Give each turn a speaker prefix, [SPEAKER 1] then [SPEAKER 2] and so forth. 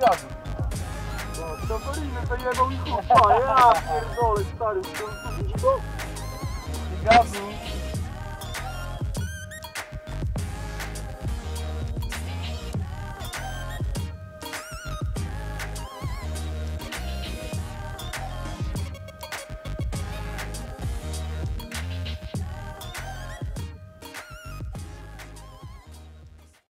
[SPEAKER 1] gazu. No, Czafariny to jebał i chupa, ja pierdolę, stary, to widzi to? Gazu.